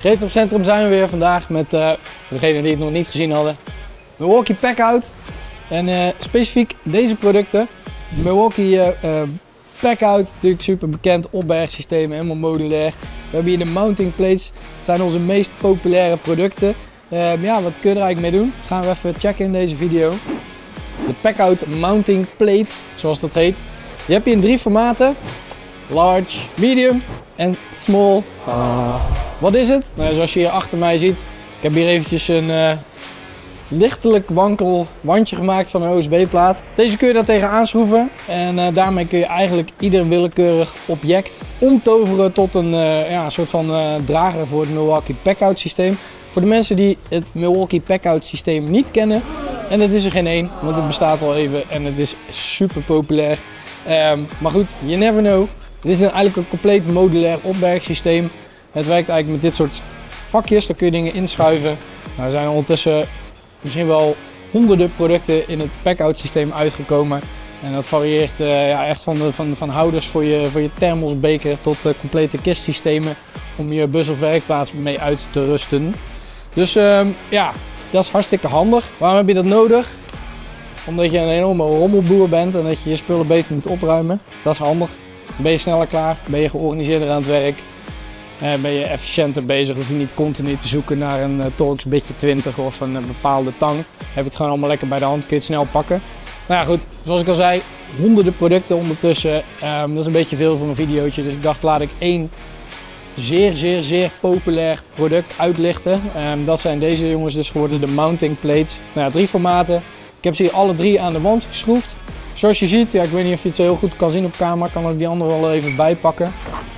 Gereedschap Centrum zijn we weer vandaag met, voor degenen die het nog niet gezien hadden, Milwaukee Packout. En specifiek deze producten. De Milwaukee Packout, natuurlijk super bekend, opbergsysteem, helemaal modulair. We hebben hier de mounting plates, dat zijn onze meest populaire producten. Ja, wat kun je er eigenlijk mee doen? Gaan we even checken in deze video. De Packout Mounting Plate, zoals dat heet. Je hebt hier in 3 formaten. Large, medium en small. Wat is het? Nou, zoals je hier achter mij ziet, ik heb hier eventjes een lichtelijk wankel wandje gemaakt van een OSB-plaat. Deze kun je daar tegen aanschroeven en daarmee kun je eigenlijk ieder willekeurig object omtoveren tot een ja, soort van drager voor het Milwaukee Packout systeem. Voor de mensen die het Milwaukee Packout systeem niet kennen, en dat is er geen één, want het bestaat al even en het is super populair. Maar goed, you never know. Dit is eigenlijk een compleet modulair opbergsysteem. Het werkt eigenlijk met dit soort vakjes, daar kun je dingen inschuiven. Nou, er zijn ondertussen misschien wel honderden producten in het Packout systeem uitgekomen. En dat varieert ja, echt van houders voor je thermosbeker tot complete kistsystemen om je bus of werkplaats mee uit te rusten. Dus ja, dat is hartstikke handig. Waarom heb je dat nodig? Omdat je een enorme rommelboer bent en dat je je spullen beter moet opruimen. Dat is handig. Ben je sneller klaar, ben je georganiseerder aan het werk, ben je efficiënter bezig, hoef je niet continu te zoeken naar een Torx bitje 20 of een bepaalde tang. Heb je het gewoon allemaal lekker bij de hand, kun je het snel pakken. Nou ja goed, zoals ik al zei, honderden producten ondertussen. Dat is een beetje veel voor een videootje, dus ik dacht laat ik één zeer populair product uitlichten. Dat zijn deze jongens dus geworden, de mounting plates. Nou ja, 3 formaten. Ik heb ze hier alle 3 aan de wand geschroefd. Zoals je ziet, ja, ik weet niet of je het zo heel goed kan zien op camera, kan ik die andere wel even bijpakken.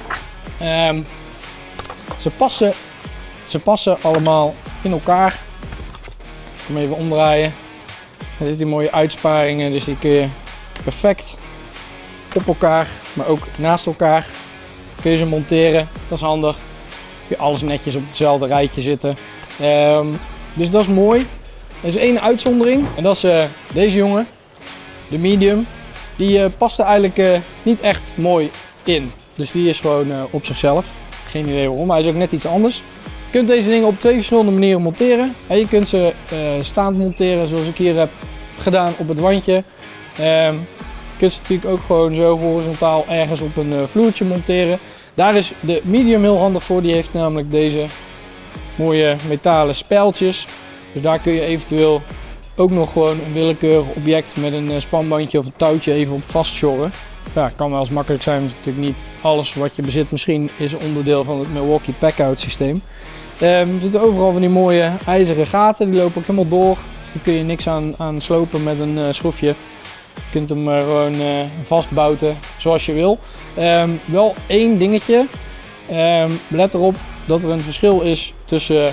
Ze passen allemaal in elkaar. Ik ga hem even omdraaien. Er zitten die mooie uitsparingen, dus die kun je perfect op elkaar, maar ook naast elkaar kun je ze monteren. Dat is handig. Kun je alles netjes op hetzelfde rijtje zitten. Dus dat is mooi. Er is één uitzondering en dat is deze jongen. De medium, die past er eigenlijk niet echt mooi in. Dus die is gewoon op zichzelf. Geen idee waarom, hij is ook net iets anders. Je kunt deze dingen op 2 verschillende manieren monteren. Je kunt ze staand monteren zoals ik hier heb gedaan op het wandje. Je kunt ze natuurlijk ook gewoon zo horizontaal ergens op een vloertje monteren. Daar is de medium heel handig voor, die heeft namelijk deze mooie metalen spijltjes. Dus daar kun je eventueel ook nog gewoon een willekeurig object met een spanbandje of een touwtje even op vastsjorren. Ja, kan wel eens makkelijk zijn, want natuurlijk niet alles wat je bezit misschien is onderdeel van het Milwaukee Packout systeem. Er zitten overal van die mooie ijzeren gaten, die lopen ook helemaal door. Dus daar kun je niks aan slopen met een schroefje. Je kunt hem gewoon vastbouten zoals je wil. Wel één dingetje, let erop dat er een verschil is tussen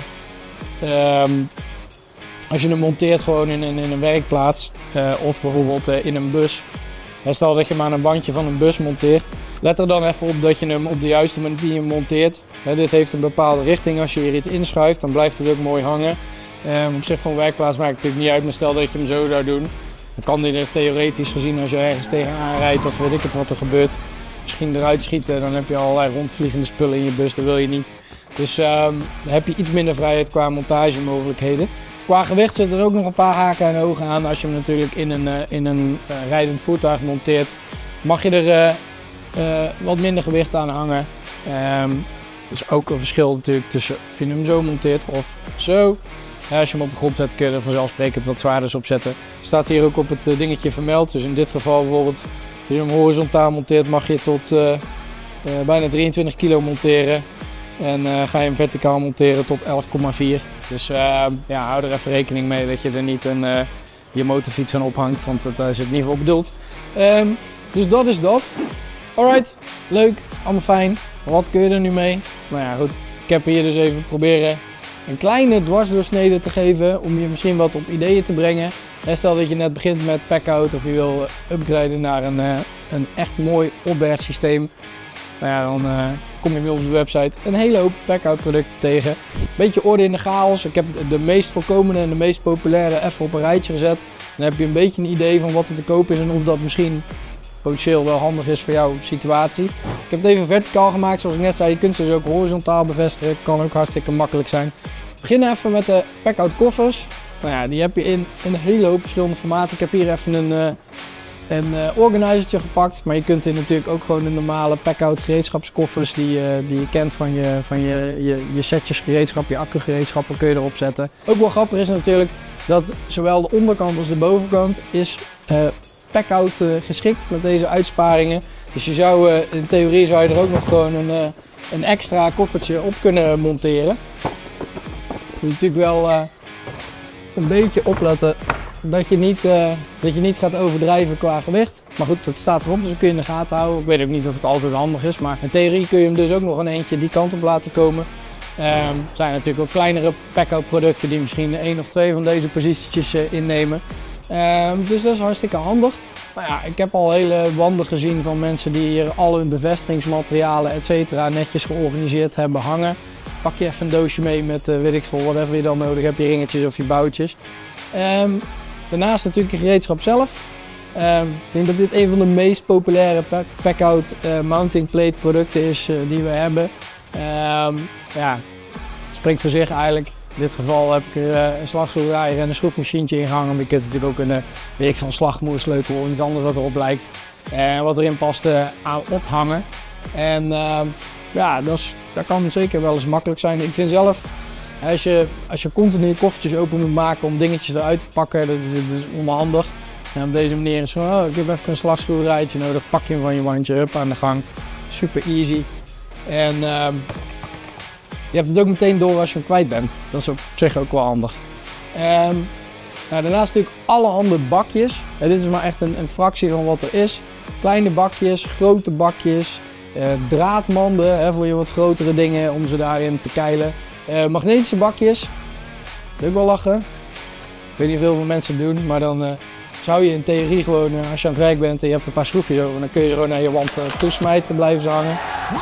als je hem monteert gewoon in een werkplaats of bijvoorbeeld in een bus. Stel dat je hem aan een bandje van een bus monteert. Let er dan even op dat je hem op de juiste manier monteert. Dit heeft een bepaalde richting. Als je hier iets inschuift, dan blijft het ook mooi hangen. Op zich van een werkplaats maakt het natuurlijk niet uit, maar stel dat je hem zo zou doen. Dan kan die er theoretisch gezien als je ergens tegenaan rijdt of weet ik het wat er gebeurt, misschien eruit schieten. Dan heb je allerlei rondvliegende spullen in je bus, dat wil je niet. Dus dan heb je iets minder vrijheid qua montagemogelijkheden. Qua gewicht zitten er ook nog een paar haken en ogen aan. Als je hem natuurlijk in een rijdend voertuig monteert, mag je er wat minder gewicht aan hangen. Dus ook een verschil natuurlijk tussen of je hem zo monteert of zo. Als je hem op de grond zet kun je er vanzelfsprekend wat zwaarders op zetten. Staat hier ook op het dingetje vermeld. Dus in dit geval bijvoorbeeld, als je hem horizontaal monteert mag je tot bijna 23 kilo monteren. En ga je hem verticaal monteren tot 11,4. Dus ja, hou er even rekening mee dat je er niet je motorfiets aan ophangt, want daar is het niet voor bedoeld. Dus dat is dat. Alright, leuk, allemaal fijn. Wat kun je er nu mee? Nou ja goed, ik heb hier dus even proberen een kleine dwarsdoorsnede te geven om je misschien wat op ideeën te brengen. Stel dat je net begint met Packout of je wil upgraden naar een echt mooi opbergsysteem. Nou ja, dan kom je weer op de website een hele hoop Packout producten tegen. Beetje orde in de chaos. Ik heb de meest voorkomende en de meest populaire even op een rijtje gezet. Dan heb je een beetje een idee van wat er te koop is en of dat misschien potentieel wel handig is voor jouw situatie. Ik heb het even verticaal gemaakt, zoals ik net zei. Je kunt ze dus ook horizontaal bevestigen, kan ook hartstikke makkelijk zijn. We beginnen even met de pack-out koffers. Nou ja, die heb je in een hele hoop verschillende formaten. Ik heb hier even een organizertje gepakt, maar je kunt dit natuurlijk ook gewoon de normale pack-out gereedschapskoffers die je kent van je setjes gereedschap, je accugereedschappen kun je erop zetten. Ook wel grappig is natuurlijk dat zowel de onderkant als de bovenkant is pack-out geschikt met deze uitsparingen. Dus je zou in theorie zou je er ook nog gewoon een extra koffertje op kunnen monteren. Je moet natuurlijk wel een beetje opletten dat je niet gaat overdrijven qua gewicht. Maar goed, dat staat erop, dus dat kun je in de gaten houden. Ik weet ook niet of het altijd handig is, maar in theorie kun je hem dus ook nog een eentje die kant op laten komen. Er zijn natuurlijk ook kleinere pack-out producten die misschien 1 of 2 van deze positietjes innemen. Dus dat is hartstikke handig. Maar ja, ik heb al hele wanden gezien van mensen die hier al hun bevestigingsmaterialen etc. netjes georganiseerd hebben hangen. Pak je even een doosje mee met weet ik veel, whatever je dan nodig hebt, je ringetjes of je boutjes. Daarnaast natuurlijk je gereedschap zelf. Ik denk dat dit een van de meest populaire pack-out mounting plate producten is die we hebben. Ja, spreekt voor zich eigenlijk. In dit geval heb ik er een slagschroevendraaier en een schroefmachientje in gehangen. Maar je kunt natuurlijk ook een slagmoersleutel of iets anders wat erop lijkt. Wat erin past aan ophangen. En ja, dat kan zeker wel eens makkelijk zijn. Ik vind zelf, als je continu je koffertjes open moet maken om dingetjes eruit te pakken, dat is onhandig. En op deze manier is het gewoon, ik heb even een slagschroevendraaiertje nodig, pak je hem van je wandje, hup, aan de gang. Super easy. En je hebt het ook meteen door als je hem kwijt bent. Dat is op zich ook wel handig. Daarnaast natuurlijk allerhande bakjes. Dit is maar echt een fractie van wat er is. Kleine bakjes, grote bakjes, draadmanden voor je wat grotere dingen om ze daarin te keilen. Magnetische bakjes, dat is ook wel lachen. Ik weet niet of heel veel mensen het doen, maar dan zou je in theorie gewoon, als je aan het werk bent en je hebt een paar schroefjes over, dan kun je ze gewoon naar je wand toesmijten, blijven ze hangen.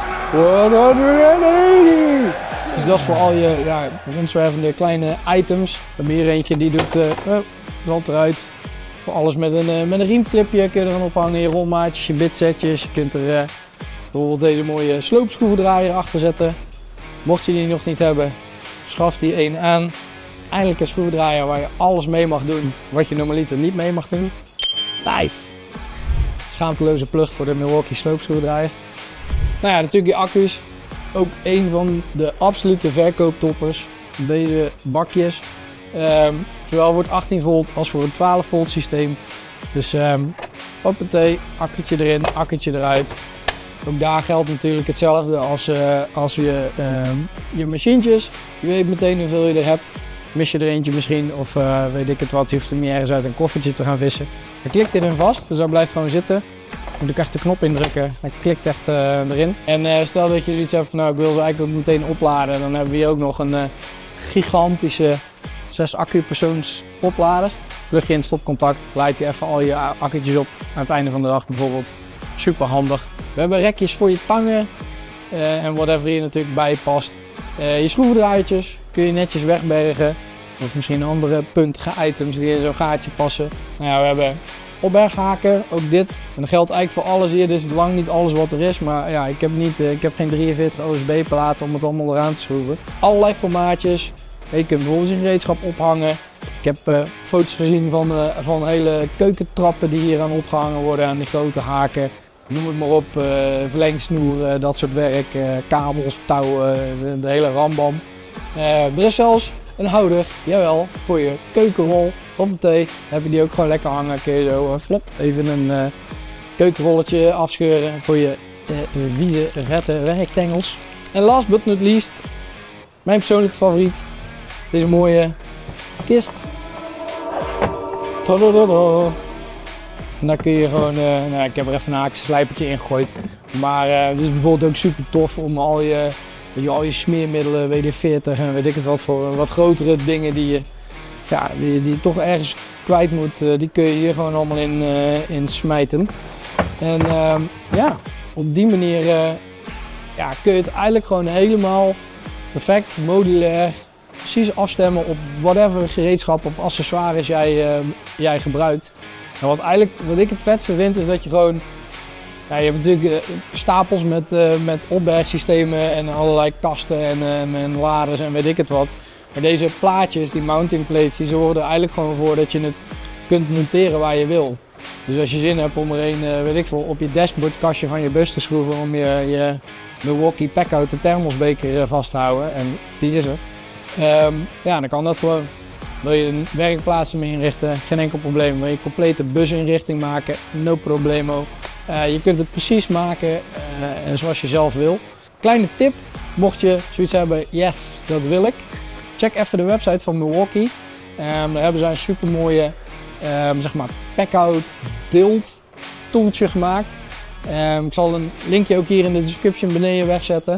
Dus dat is voor al je rondzwervende kleine items. We hebben hier eentje die doet valt eruit. Voor alles met een riemclipje kun je er dan ophangen, je rolmaatjes, je bitsetjes. Je kunt er bijvoorbeeld deze mooie sloopschroevendraaier achter zetten. Mocht je die nog niet hebben, schaf die één aan. Eindelijk een schroevendraaier waar je alles mee mag doen wat je normaliter niet mee mag doen. Nice! Schaamteloze plug voor de Milwaukee sloopschroevendraaier. Nou ja, natuurlijk die accu's. Ook een van de absolute verkooptoppers. Deze bakjes. Zowel voor het 18 volt als voor het 12 volt systeem. Dus hoppatee, accu'tje erin, accu'tje eruit. Ook daar geldt natuurlijk hetzelfde als je machientjes. Je weet meteen hoeveel je er hebt. Mis je er eentje misschien of weet ik het wat, je hoeft hem niet ergens uit een koffertje te gaan vissen. Dan klikt dit in vast, dus dat blijft gewoon zitten. Dan moet ik echt de knop indrukken, hij klikt echt erin. En stel dat je zoiets hebt van nou ik wil ze eigenlijk ook meteen opladen. Dan hebben we hier ook nog een gigantische 6 accu-persoons oplader. Plug je in het stopcontact, laat je even al je accu'tjes op aan het einde van de dag bijvoorbeeld. Super handig. We hebben rekjes voor je tangen en whatever hier natuurlijk bij past. Je schroevendraaiertjes kun je netjes wegbergen. Of misschien andere puntige items die in zo'n gaatje passen. Nou ja, we hebben opberghaken, ook dit. En dat geldt eigenlijk voor alles hier. Dit is lang niet alles wat er is. Maar ja, ik heb geen 43 OSB platen om het allemaal eraan te schroeven. Allerlei formaatjes. Je kunt bijvoorbeeld je gereedschap ophangen. Ik heb foto's gezien van hele keukentrappen die hier aan opgehangen worden. Aan die grote haken. Noem het maar op, verlengsnoer, dat soort werk, kabels, touwen, de hele rambam. Er is zelfs een houder, jawel, voor je keukenrol. Hoppatee, heb je die ook gewoon lekker hangen. Kun je zo flop even een keukenrolletje afscheuren voor je vieze, vette werktengels. En last but not least, mijn persoonlijke favoriet, deze mooie kist. Tadadada. En daar kun je gewoon, nou, ik heb er even een haakse slijpertje in gegooid. Maar het is bijvoorbeeld ook super tof om al je smeermiddelen, WD-40 en weet ik het wat voor wat grotere dingen die je toch ergens kwijt moet, die kun je hier gewoon allemaal in smijten. En ja, op die manier kun je het eigenlijk gewoon helemaal perfect, modulair, precies afstemmen op whatever gereedschap of accessoires jij gebruikt. En wat ik het vetste vind is dat je gewoon Ja, je hebt natuurlijk stapels met opbergsystemen en allerlei kasten en laders en weet ik het wat. Maar deze plaatjes, die mounting plates, die zorgen er eigenlijk gewoon voor dat je het kunt monteren waar je wil. Dus als je zin hebt om er een, weet ik veel, op je dashboardkastje van je bus te schroeven om je Milwaukee Packout de thermosbeker vast te houden, en die is er, ja, dan kan dat gewoon. Wil je een werkplaats mee inrichten, geen enkel probleem. Wil je een complete businrichting maken, no problemo. Je kunt het precies maken zoals je zelf wil. Kleine tip, mocht je zoiets hebben, yes, dat wil ik. Check even de website van Milwaukee. Daar hebben ze een super mooie zeg maar Packout build tooltje gemaakt. Ik zal een linkje ook hier in de description beneden wegzetten.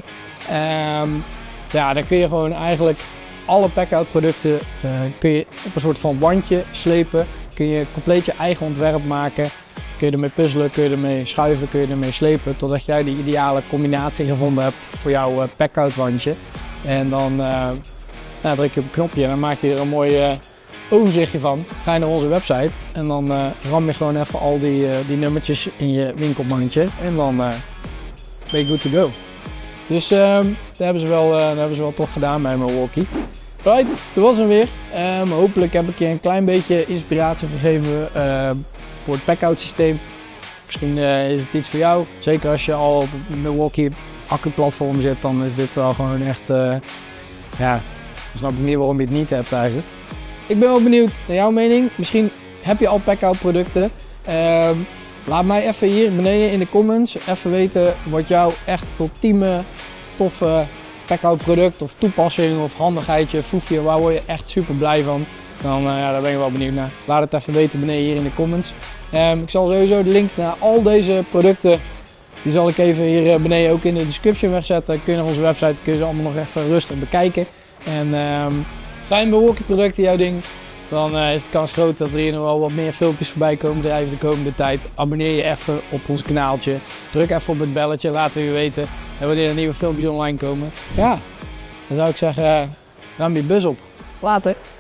Ja, dan kun je gewoon eigenlijk alle Packout producten kun je op een soort van wandje slepen. Kun je compleet je eigen ontwerp maken. Kun je ermee puzzelen, kun je ermee schuiven, kun je ermee slepen. Totdat jij de ideale combinatie gevonden hebt voor jouw Packout wandje. En dan nou, druk je op een knopje en dan maakt hij er een mooi overzichtje van. Ga je naar onze website en dan ram je gewoon even al die nummertjes in je winkelmandje. En dan ben je good to go. Dus dat hebben ze wel tof gedaan bij Milwaukee. Right, dat was hem weer. Hopelijk heb ik je een klein beetje inspiratie gegeven voor het Packout systeem. Misschien is het iets voor jou. Zeker als je al op het Milwaukee accuplatform zit, dan is dit wel gewoon echt, ja, dan snap ik niet waarom je het niet hebt eigenlijk. Ik ben wel benieuwd naar jouw mening. Misschien heb je al Packout producten. Laat mij even hier beneden in de comments even weten wat jouw echt ultieme toffe Packout product of toepassing of handigheidje, foefje, waar word je echt super blij van. Dan ja, daar ben ik wel benieuwd naar. Laat het even weten beneden hier in de comments. Ik zal sowieso de link naar al deze producten, die zal ik even hier beneden ook in de description wegzetten. Kun je naar onze website, kun je ze allemaal nog even rustig bekijken. En zijn Milwaukee producten jouw ding, dan is de kans groot dat er hier nog wel wat meer filmpjes voorbij komen drijven de komende tijd. Abonneer je even op ons kanaaltje. Druk even op het belletje, laat je weten wanneer er nieuwe filmpjes online komen. Ja, dan zou ik zeggen, ruim je bus op. Later!